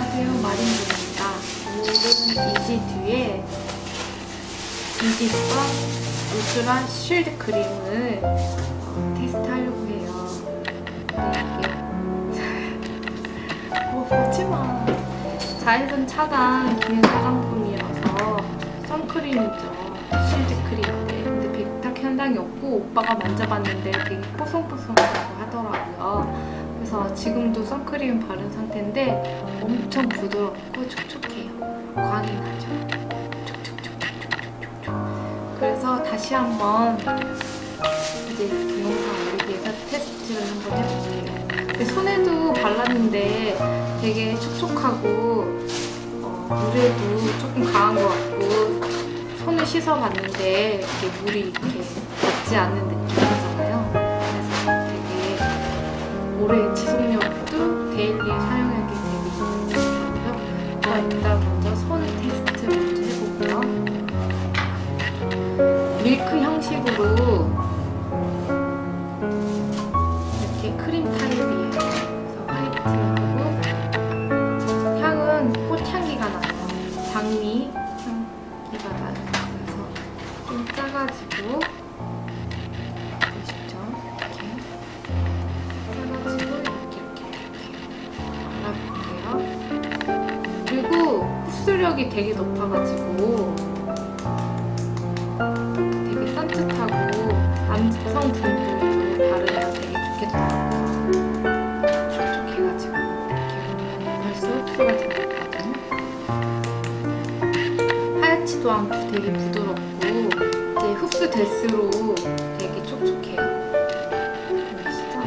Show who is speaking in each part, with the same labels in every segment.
Speaker 1: 안녕하세요, 마린입니다. 오늘은 이지듀의 이지선 울트라 쉴드 크림을 테스트하려고 해요. 보지마. 자외선 차단 기능 화장품이라서 선크림이죠. 쉴드 크림인데 근데 백탁 현상이 없고 오빠가 만져봤는데 되게 뽀송뽀송하다고 하더라고요. 그래서 지금도 선크림 바른 상태인데 엄청 부드럽고 촉촉해요. 광이 나죠. 촉촉촉촉촉촉촉. 그래서 다시 한번 이제 동영상 올리기 위해서 테스트를 한번 해볼게요. 근데 손에도 발랐는데 되게 촉촉하고 물에도 조금 강한 것 같고 손을 씻어봤는데 이게 물이 이렇게 닿지 않는 느낌이잖아요. 그래서 되게 오래 지속력도 데일리에 사용하기 되게 좋더라고요. 일단 먼저 손 테스트 먼저 해보고요. 밀크 형식으로 이렇게 크림 타입이에요. 그래서 화이트하고 향은 꽃향기가 나요. 장미 향기가 나요. 그래서 좀 짜가지고 보시죠. 이렇게 발라볼게요. 그리고 흡수력이 되게 높아가지고 되게 산뜻하고 남성분들도 바르면 되게 좋겠더라고요. 촉촉해가지고 이렇게 보면 벌써 흡수가 되거든요. 하얗지도 않고 되게 부드럽고 이제 흡수될수록 되게 촉촉해요. 보이시죠?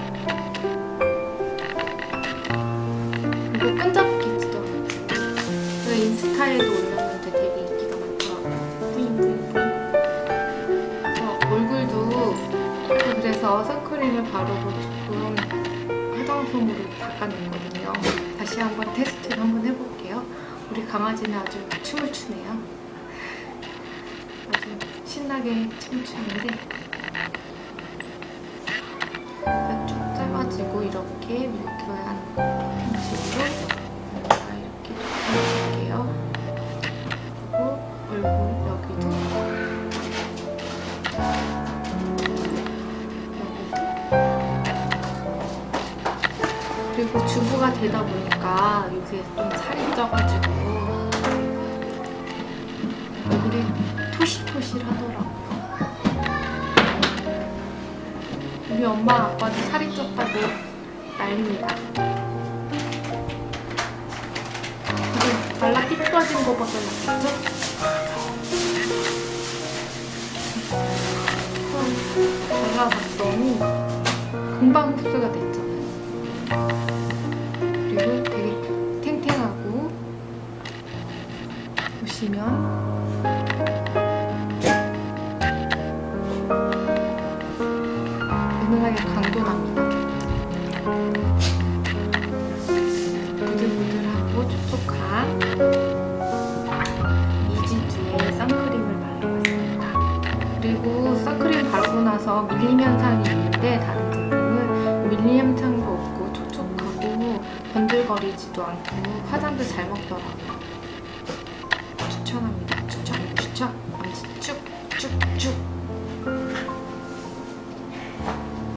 Speaker 1: 그리고 끈적이지도 않고 제가 인스타에도 올렸는데 되게 인기가 많더라고요. 뿌잉뿌잉뿌잉. 그래서 얼굴도 그래서 선크림을 바르고 조금 화장솜으로 닦아냈거든요. 다시 한번 테스트를 한번 해볼게요. 우리 강아지는 아주 춤을 추네요. 아주 신나게 춤을 추는데 쭉 짜가지고 이렇게 밀크한 형식으로 이렇게 해줄게요. 그리고 얼굴 여기도 그리고 주부가 되다 보니까 요새 좀 살이 쪄가지고 얼굴이 토실토실하더라고요. 우리 엄마 아빠도 살이 쪘다고 난립니다. 이게 말라 삐뚤어진 거보다 낫겠죠? 발라봤더니 금방 흡수가 됐잖아요. 그리고 되게 탱탱하고 보시면 은은하게 강도 납니다. 부들부들하고 촉촉한 이지듀의 선크림을 발라봤습니다. 그리고 선크림 바르고 나서 밀림 현상이 있는데 다른 제품은 밀림 현상도 없고 촉촉하고 번들거리지도 않고 화장도 잘 먹더라고요.